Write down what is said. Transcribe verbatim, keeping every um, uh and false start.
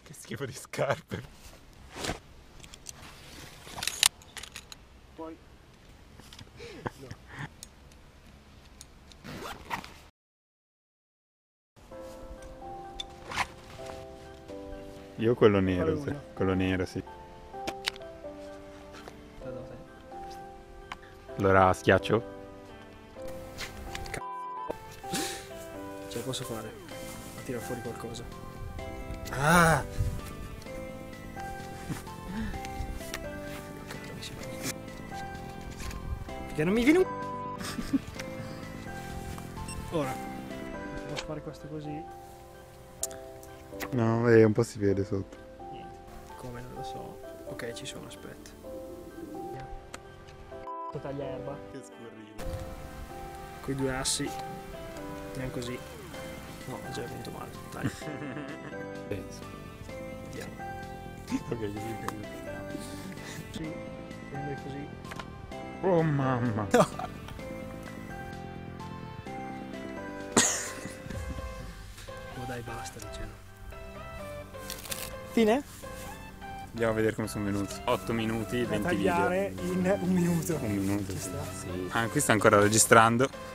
Che schifo di scarpe. Poi... No. Io quello nero, Quale sì. uno? Quello nero, sì. Da dove? Allora schiaccio? Ce la posso fare. Tira fuori qualcosa. Ah! Perché non mi viene un... Ora. Posso fare questo così? No, è un po' si vede sotto. Niente. Come non lo so. Ok, ci sono, aspetta. Taglia erba. Che scurrino. Con i due assi. Tiriamo così. No, è già venuto male. Dai. Penso. Vediamo. Ok, così. Sì, prende così. Oh mamma. Oh dai, basta, dicendo. Fine? Andiamo a vedere come sono venuti. otto minuti, Da venti tagliare video. in un minuto. Un minuto. Ci Sì. sta. Sì. Ah, qui sta ancora registrando.